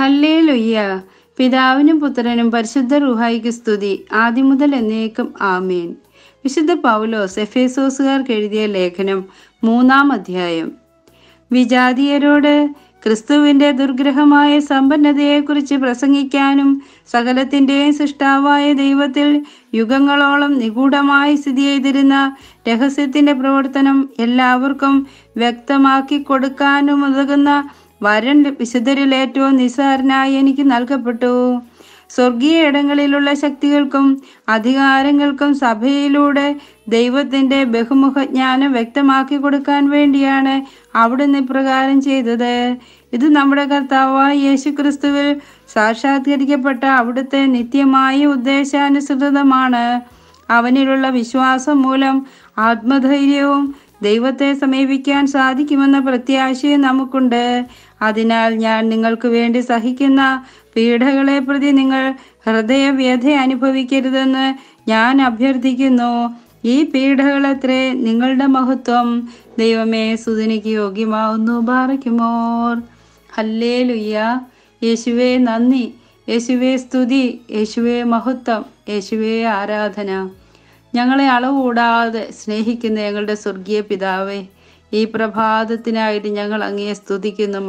Hallelujah. പിതാവിനും പുത്രനും പരിശുദ്ധ റൂഹായിക്ക് സ്തുതി, ആദ്യം മുതൽ എന്നേക്കും ആമേൻ. വിശുദ്ധ പൗലോസ് എഫേസോസുകാർക്ക് എഴുതിയ ലേഖനം 3-ാം അധ്യായം. വിജാതീയരോട് ക്രിസ്തുവിന്റെ ദുർഗ്രഹമായ സമ്പന്നതയെക്കുറിച്ച് പ്രസംഗിക്കാനും സകലത്തിൻ്റെയും സൃഷ്ടാവായ ദൈവത്തിൽ യുഗങ്ങളോളം നിഗൂഢമായി സ്ഥിതി ചെയ്തിരുന്ന രഹസ്യത്തിന്റെ പ്രവർത്തനം എല്ലാവർക്കും വ്യക്തമാക്കി കൊടുക്കാനും ഉതകുന്ന വരൻ വിശുദ്ധരിൽ ഏറ്റവും നിസ്സാരനായി എനിക്ക് നൽകപ്പെട്ടു. സ്വർഗീയ ഇടങ്ങളിലുള്ള ശക്തികൾക്കും അധികാരങ്ങൾക്കും സഭയിലൂടെ ദൈവത്തിന്റെ ബഹുമുഖ ജ്ഞാനം വ്യക്തമാക്കി കൊടുക്കാൻ വേണ്ടിയാണ് അവിടുന്ന് ഇപ്രകാരം ചെയ്തത്. ഇത് നമ്മുടെ കർത്താവായ യേശുക്രിസ്തുവിൽ സാക്ഷാത്കരിക്കപ്പെട്ട അവിടുത്തെ നിത്യമായ ഉദ്ദേശാനുസൃതമാണ്. അവനിലുള്ള വിശ്വാസം മൂലം ആത്മധൈര്യവും ദൈവത്തെ സമീപിക്കാൻ സാധിക്കുമെന്ന പ്രത്യാശയും നമുക്കുണ്ട്. അതിനാൽ ഞാൻ നിങ്ങൾക്ക് വേണ്ടി സഹിക്കുന്ന പീഡകളെ പ്രതി നിങ്ങൾ ഹൃദയവ്യഥ അനുഭവിക്കരുതെന്ന് ഞാൻ അഭ്യർത്ഥിക്കുന്നു. ഈ പീഡകളത്രേ നിങ്ങളുടെ മഹത്വം. ദൈവമേ, സ്തുതിക്ക് യോഗ്യമാവുന്നു. ബാറയ്ക്കുമോർ. ഹല്ലേലൂയ്യ. യേശുവേ നന്ദി, യേശുവേ സ്തുതി, യേശുവേ മഹത്വം, യേശുവേ ആരാധന. ഞങ്ങളെ അളവുകൂടാതെ സ്നേഹിക്കുന്ന ഞങ്ങളുടെ സ്വർഗീയ പിതാവേ, ഈ പ്രഭാതത്തിനായിട്ട് ഞങ്ങൾ അങ്ങയെ സ്തുതിക്കുന്നു,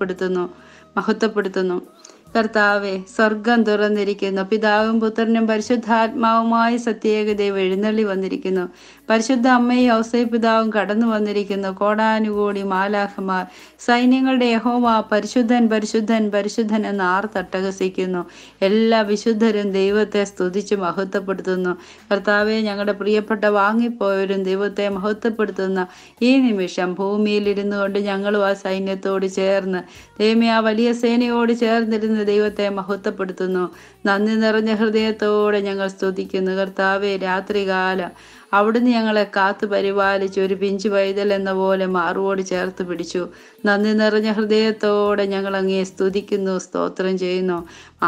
മഹത്വപ്പെടുത്തുന്നു. കർത്താവെ, സ്വർഗം തുറന്നിരിക്കുന്നു. പിതാവും പുത്രനും പരിശുദ്ധാത്മാവുമായ സത്യേക ദൈവം എഴുന്നള്ളി വന്നിരിക്കുന്നു. പരിശുദ്ധ അമ്മയും ഔസേപ്പ് പിതാവും കടന്നു വന്നിരിക്കുന്നു. കോടാനുകോടി മാലാഖമാർ സൈന്യങ്ങളുടെ യഹോവ പരിശുദ്ധൻ പരിശുദ്ധൻ പരിശുദ്ധൻ എന്ന് ആർത്തട്ടഹസിക്കുന്നു. എല്ലാ വിശുദ്ധരും ദൈവത്തെ സ്തുതിച്ച് മഹത്വപ്പെടുത്തുന്നു. കർത്താവെ, ഞങ്ങളുടെ പ്രിയപ്പെട്ട വാങ്ങിപ്പോയവരും ദൈവത്തെ മഹത്വപ്പെടുത്തുന്ന ഈ നിമിഷം ഭൂമിയിലിരുന്നു കൊണ്ട് ഞങ്ങളും ആ സൈന്യത്തോട് ചേർന്ന്, ദൈവമേ, ആ വലിയ സേനയോട് ചേർന്നിരുന്ന് ദൈവത്തെ മഹത്വപ്പെടുത്തുന്നു. നന്ദി നിറഞ്ഞ ഹൃദയത്തോടെ ഞങ്ങൾ സ്തുതിക്കുന്നു. കർത്താവെ, രാത്രികാലം അവിടുന്ന് ഞങ്ങളെ കാത്തു പരിപാലിച്ച് ഒരു പിഞ്ചു പൈതൽ എന്ന പോലെ മാറുവോട് ചേർത്ത് പിടിച്ചു. നന്ദി നിറഞ്ഞ ഹൃദയത്തോടെ ഞങ്ങൾ അങ്ങയെ സ്തുതിക്കുന്നു, സ്തോത്രം ചെയ്യുന്നു.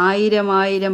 1000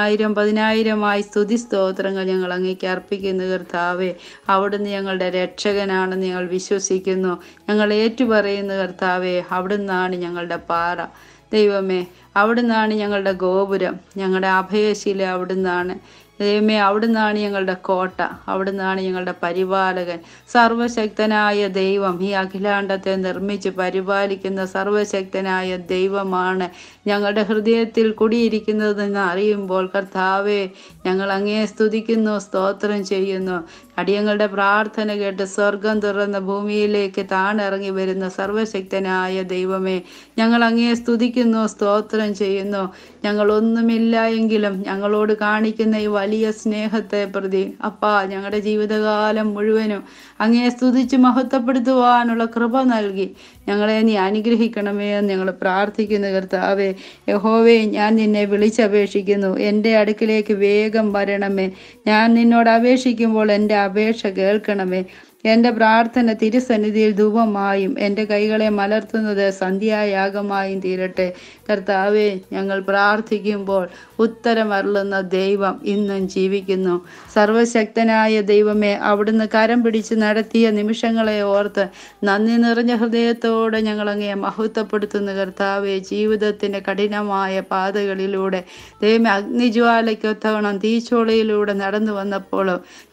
10,000 സ്തുതി സ്തോത്രങ്ങൾ ഞങ്ങൾ അങ്ങേക്ക് അർപ്പിക്കുന്നു. കർത്താവെ, അവിടുന്ന് ഞങ്ങളുടെ രക്ഷകനാണെന്ന് ഞങ്ങൾ വിശ്വസിക്കുന്നു, ഞങ്ങൾ ഏറ്റുപറയുന്നു. കർത്താവെ, അവിടുന്നാണ് ഞങ്ങളുടെ പാറ. ദൈവമേ, അവിടുന്നാണ് ഞങ്ങളുടെ ഗോപുരം, ഞങ്ങളുടെ അഭയശില അവിടുന്നാണ്. ദൈവമേ, അവിടുന്നാണ് ഞങ്ങളുടെ കോട്ട, അവിടുന്നാണ് ഞങ്ങളുടെ പരിപാലകൻ. സർവശക്തനായ ദൈവം, ഈ അഖിലാണ്ടത്തെ നിർമ്മിച്ച് പരിപാലിക്കുന്ന സർവശക്തനായ ദൈവമാണ് ഞങ്ങളുടെ ഹൃദയത്തിൽ കുടിയിരിക്കുന്നതെന്ന് അറിയുമ്പോൾ, കർത്താവെ, ഞങ്ങൾ അങ്ങയെ സ്തുതിക്കുന്നു, സ്തോത്രം ചെയ്യുന്നു. അടിയങ്ങളുടെ പ്രാർത്ഥന കേട്ട് സ്വർഗം തുറന്ന ഭൂമിയിലേക്ക് താണിറങ്ങി വരുന്ന സർവശക്തനായ ദൈവമേ, ഞങ്ങൾ അങ്ങയെ സ്തുതിക്കുന്നു, സ്തോത്രം ചെയ്യുന്നു. ഞങ്ങളൊന്നുമില്ല എങ്കിലും ഞങ്ങളോട് കാണിക്കുന്ന ഈ വലിയ സ്നേഹത്തെ പ്രതി അപ്പാ, ഞങ്ങളുടെ ജീവിതകാലം മുഴുവനും അങ്ങയെ സ്തുതിച്ച് മഹത്വപ്പെടുത്തുവാനുള്ള കൃപ നൽകി ഞങ്ങളെ നീ അനുഗ്രഹിക്കണമേ എന്ന് ഞങ്ങൾ പ്രാർത്ഥിക്കുന്നു. കർത്താവേ, യഹോവേ, ഞാൻ നിന്നെ വിളിച്ചപേക്ഷിക്കുന്നു, എൻ്റെ അടുക്കിലേക്ക് വേഗം വരണമേ. ഞാൻ നിന്നോട് അപേക്ഷിക്കുമ്പോൾ എൻ്റെ അപേക്ഷ കേൾക്കണമേ. എൻ്റെ പ്രാർത്ഥന തിരുസന്നിധിയിൽ ധൂപമായും എൻ്റെ കൈകളെ മലർത്തുന്നത് സന്ധ്യായാഗമായും തീരട്ടെ. കർത്താവെ, ഞങ്ങൾ പ്രാർത്ഥിക്കുമ്പോൾ ഉത്തരമരുളുന്ന ദൈവം ഇന്നും ജീവിക്കുന്നു. സർവശക്തനായ ദൈവമേ, അവിടുന്ന് കരം പിടിച്ച് നടത്തിയ നിമിഷങ്ങളെ ഓർത്ത് നന്ദി നിറഞ്ഞ ഹൃദയത്തോടെ ഞങ്ങൾ അങ്ങയെ മഹത്വപ്പെടുത്തുന്നു. കർത്താവെ, ജീവിതത്തിൻ്റെ കഠിനമായ പാതകളിലൂടെ ദൈവമേ, അഗ്നിജ്വാലയ്ക്കൊത്തവണ്ണം തീച്ചോളയിലൂടെ നടന്നു വന്നപ്പോൾ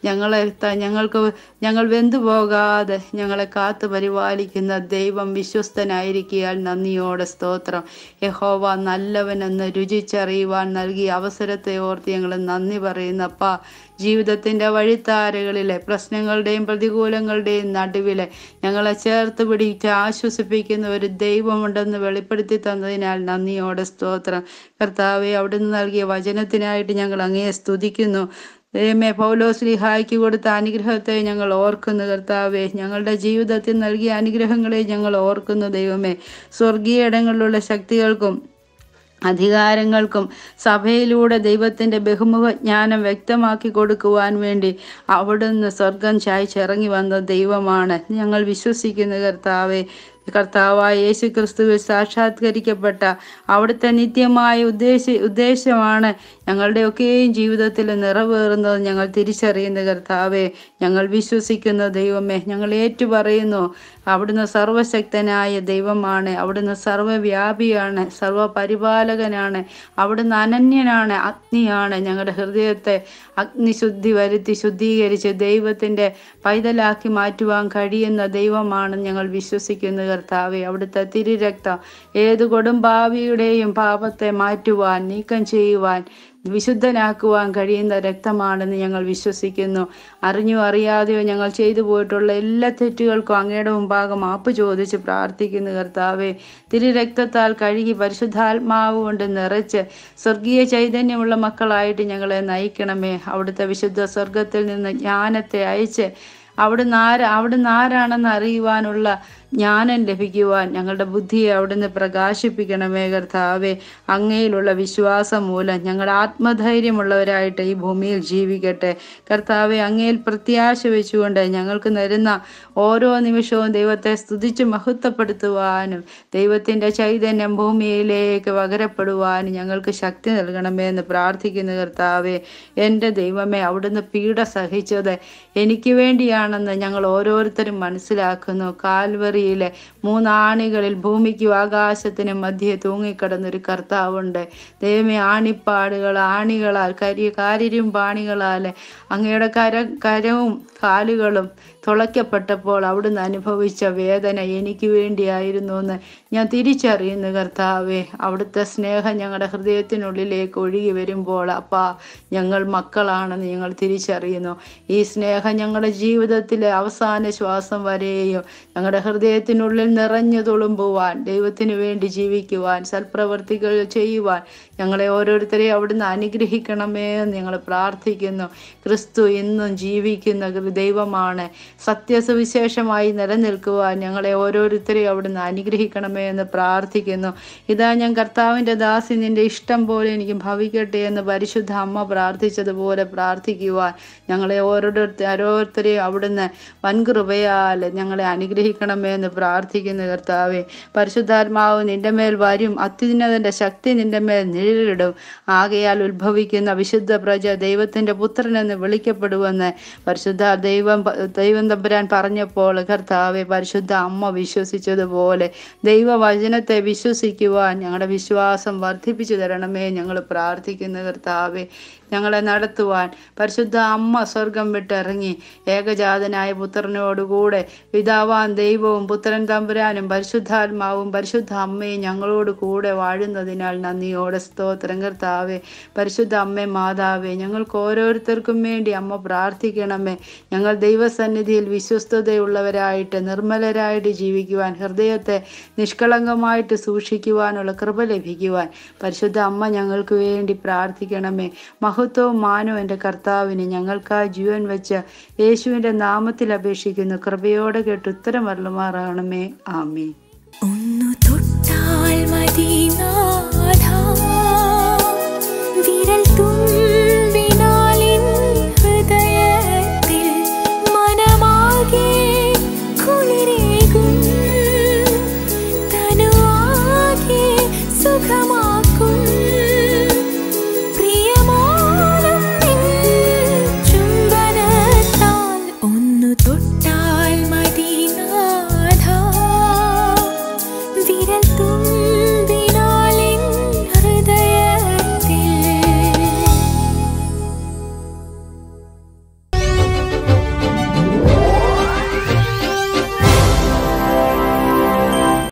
ഞങ്ങൾ വെന്തുപോകാതെ ഞങ്ങളെ കാത്തു പരിപാലിക്കുന്ന ദൈവം വിശ്വസ്തനായിരിക്കിയാൽ നന്ദിയോടെ സ്തോത്രം. യഹോവ നല്ലവനെന്ന് രുചിച്ചറിയുവാൻ നൽകിയ അവസരത്തെ ഓർത്ത് ഞങ്ങൾ നന്ദി പറയുന്നപ്പാ. ജീവിതത്തിൻ്റെ വഴിത്താരകളിലെ പ്രശ്നങ്ങളുടെയും പ്രതികൂലങ്ങളുടെയും നടുവിലെ ഞങ്ങളെ ചേർത്ത് പിടിച്ച് ആശ്വസിപ്പിക്കുന്ന ഒരു ദൈവമുണ്ടെന്ന് വെളിപ്പെടുത്തി തന്നതിനാൽ നന്ദിയോടെ സ്തോത്രം. കർത്താവെ, അവിടുന്ന് നൽകിയ വചനത്തിനായിട്ട് ഞങ്ങൾ അങ്ങയെ സ്തുതിക്കുന്നു. ദൈവമേ, പൗലോസ്ലീഹായ്ക്ക് കൊടുത്ത അനുഗ്രഹത്തെ ഞങ്ങൾ ഓർക്കുന്നു. കർത്താവെ, ഞങ്ങളുടെ ജീവിതത്തിൽ നൽകിയ അനുഗ്രഹങ്ങളെ ഞങ്ങൾ ഓർക്കുന്നു. ദൈവമേ, സ്വർഗീയ ഇടങ്ങളിലുള്ള ശക്തികൾക്കും അധികാരങ്ങൾക്കും സഭയിലൂടെ ദൈവത്തിൻ്റെ ബഹുമുഖ ജ്ഞാനം വ്യക്തമാക്കി കൊടുക്കുവാൻ വേണ്ടി അവിടുന്ന് സ്വർഗം ചായ്ച്ചിറങ്ങി വന്ന ദൈവമാണ് ഞങ്ങൾ വിശ്വസിക്കുന്നു. കർത്താവെ, കർത്താവായ യേശു ക്രിസ്തുവിൽ സാക്ഷാത്കരിക്കപ്പെട്ട അവിടുത്തെ നിത്യമായ ഉദ്ദേശമാണ് ഞങ്ങളുടെയൊക്കെയും ജീവിതത്തിൽ നിറവേറുന്നത് ഞങ്ങൾ തിരിച്ചറിയുന്ന കർത്താവെ, ഞങ്ങൾ വിശ്വസിക്കുന്ന ദൈവമേ, ഞങ്ങൾ ഏറ്റുപറയുന്നു അവിടുന്ന് സർവശക്തനായ ദൈവമാണ്, അവിടുന്ന് സർവ്വവ്യാപിയാണ്, സർവ്വപരിപാലകനാണ്, അവിടുന്ന് അനന്യനാണ്, അഗ്നിയാണ്. ഞങ്ങളുടെ ഹൃദയത്തെ അഗ്നിശുദ്ധി വരുത്തി ശുദ്ധീകരിച്ച് ദൈവത്തിൻ്റെ പൈതലാക്കി മാറ്റുവാൻ കഴിയുന്ന ദൈവമാണ് ഞങ്ങൾ വിശ്വസിക്കുന്ന കർത്താവെ. അവിടുത്തെ തിരുരക്തം ഏത് കൊടുംപാവിയുടെയും പാപത്തെ മാറ്റുവാൻ, നീക്കം ചെയ്യുവാൻ, വിശുദ്ധനാക്കുവാൻ കഴിയുന്ന രക്തമാണെന്ന് ഞങ്ങൾ വിശ്വസിക്കുന്നു. അറിഞ്ഞോ അറിയാതെയോ ഞങ്ങൾ ചെയ്തു പോയിട്ടുള്ള എല്ലാ തെറ്റുകൾക്കും അങ്ങയുടെ മുമ്പാകെ മാപ്പ് ചോദിച്ച് പ്രാർത്ഥിക്കുന്നു കർത്താവെ. തിരുരക്തത്താൽ കഴുകി പരിശുദ്ധാത്മാവ് കൊണ്ട് നിറച്ച് സ്വർഗീയ ചൈതന്യമുള്ള മക്കളായിട്ട് ഞങ്ങളെ നയിക്കണമേ. അവിടുത്തെ വിശുദ്ധ സ്വർഗത്തിൽ നിന്ന് ജ്ഞാനത്തെ അയച്ച് അവിടുന്ന് ആരാണെന്ന് അറിയുവാനുള്ള ജ്ഞാനം ലഭിക്കുവാൻ ഞങ്ങളുടെ ബുദ്ധിയെ അവിടുന്ന് പ്രകാശിപ്പിക്കണമേ കർത്താവെ. അങ്ങയിലുള്ള വിശ്വാസം മൂലം ഞങ്ങൾ ആത്മധൈര്യമുള്ളവരായിട്ട് ഈ ഭൂമിയിൽ ജീവിക്കട്ടെ കർത്താവെ. അങ്ങയിൽ പ്രത്യാശ വെച്ചുകൊണ്ട് ഞങ്ങൾക്ക് തരുന്ന ഓരോ നിമിഷവും ദൈവത്തെ സ്തുതിച്ച് മഹത്വപ്പെടുത്തുവാനും ദൈവത്തിൻ്റെ ചൈതന്യം ഭൂമിയിലേക്ക് പകരപ്പെടുവാനും ഞങ്ങൾക്ക് ശക്തി നൽകണമേ എന്ന് പ്രാർത്ഥിക്കുന്നു കർത്താവെ. എൻ്റെ ദൈവമേ, അവിടുന്ന് പീഡ സഹിച്ചത് എനിക്ക് വേണ്ടിയാണെന്ന് ഞങ്ങൾ ഓരോരുത്തരും മനസ്സിലാക്കുന്നു. കാൽവറി 3 ആണികളിൽ ഭൂമിക്കും ആകാശത്തിനും മധ്യേ തൂങ്ങിക്കിടന്നൊരു കർത്താവുണ്ട്. ദൈവമേ, ആണികളാൽ കാരിരും പാണികളാൽ അങ്ങയുടെ കരവും കാലുകളും തുളയ്ക്കപ്പെട്ടപ്പോൾ അവിടുന്ന് അനുഭവിച്ച വേദന എനിക്ക് വേണ്ടിയായിരുന്നു എന്ന് ഞാൻ തിരിച്ചറിയുന്നു കർത്താവെ. അവിടുത്തെ സ്നേഹം ഞങ്ങളുടെ ഹൃദയത്തിനുള്ളിലേക്ക് ഒഴുകി വരുമ്പോൾ അപ്പാ, ഞങ്ങൾ മക്കളാണെന്ന് ഞങ്ങൾ തിരിച്ചറിയുന്നു. ഈ സ്നേഹം ഞങ്ങളുടെ ജീവിതത്തിലെ അവസാന ശ്വാസം വരെയും ഞങ്ങളുടെ ഹൃദയത്തിനുള്ളിൽ നിറഞ്ഞു തുളുമ്പുവാൻ, ദൈവത്തിന് വേണ്ടി ജീവിക്കുവാൻ, സൽപ്രവർത്തികൾ ചെയ്യുവാൻ ഞങ്ങളെ ഓരോരുത്തരെയും അവിടുന്ന് അനുഗ്രഹിക്കണമേ എന്ന് ഞങ്ങൾ പ്രാർത്ഥിക്കുന്നു. ക്രിസ്തു ഇന്നും ജീവിക്കുന്ന ദൈവമാണ്. സത്യസുവിശേഷമായി നിലനിൽക്കുവാൻ ഞങ്ങളെ ഓരോരുത്തരെയും അവിടുന്ന് അനുഗ്രഹിക്കണമേ എന്ന് പ്രാർത്ഥിക്കുന്നു. ഇതാ ഞാൻ കർത്താവിൻ്റെ ദാസി, നിന്റെ ഇഷ്ടം പോലെ എനിക്ക് ഭവിക്കട്ടെ എന്ന് പരിശുദ്ധ അമ്മ പ്രാർത്ഥിച്ചതുപോലെ പ്രാർത്ഥിക്കുവാൻ ഞങ്ങളെ ഓരോരുത്തരെയും അവിടുന്ന് വൻകൃപയാൽ ഞങ്ങളെ അനുഗ്രഹിക്കണമേ എന്ന് പ്രാർത്ഥിക്കുന്നു കർത്താവെ. പരിശുദ്ധാത്മാവ് നിന്റെ മേൽ വരും, അത്യുന്നതൻ്റെ ശക്തി നിന്റെ മേൽ നിഴലിടും. ആകയാൽ ഉത്ഭവിക്കുന്ന വിശുദ്ധ പ്രജ ദൈവത്തിൻ്റെ പുത്രനെന്ന് വിളിക്കപ്പെടുമെന്ന് പരിശുദ്ധ ദൈവം തമ്പുരാൻ പറഞ്ഞപ്പോൾ കർത്താവെ, പരിശുദ്ധ അമ്മ വിശ്വസിച്ചതുപോലെ ദൈവവചനത്തെ വിശ്വസിക്കുവാൻ ഞങ്ങളുടെ വിശ്വാസം വർദ്ധിപ്പിച്ചു തരണമേ ഞങ്ങൾ പ്രാർത്ഥിക്കുന്നു കർത്താവെ. ഞങ്ങളെ നടത്തുവാൻ പരിശുദ്ധ അമ്മ സ്വർഗം വിട്ടിറങ്ങി ഏകജാതനായ പുത്രനോടുകൂടെ പിതാവാൻ ദൈവവും പുത്രൻ തമ്പുരാനും പരിശുദ്ധാത്മാവും പരിശുദ്ധ അമ്മയും ഞങ്ങളോട് കൂടെ വാഴുന്നതിനാൽ നന്ദിയോടെ സ്തോത്രം കർത്താവെ. പരിശുദ്ധ അമ്മേ മാതാവേ, ഞങ്ങൾക്ക് ഓരോരുത്തർക്കും വേണ്ടി അമ്മ പ്രാർത്ഥിക്കണമേ. ഞങ്ങൾ ദൈവസന്നിധിയിൽ വിശ്വസ്തതയുള്ളവരായിട്ട് നിർമ്മലരായിട്ട് ജീവിക്കുവാൻ, ഹൃദയത്തെ നിഷ്കളങ്കമായിട്ട് സൂക്ഷിക്കുവാനുള്ള കൃപ ലഭിക്കുവാൻ പരിശുദ്ധ അമ്മ ഞങ്ങൾക്ക് വേണ്ടി പ്രാർത്ഥിക്കണമേ. മഹത്വവും മാനവും എൻ്റെ കർത്താവിന് ഞങ്ങൾക്കായി ജീവൻ വെച്ച യേശുവിൻ്റെ നാമത്തിൽ അപേക്ഷിക്കുന്നു. കൃപയോടെ കേട്ട് ഉത്തരം അരുളുമാറാകണമേ. ആമേൻ.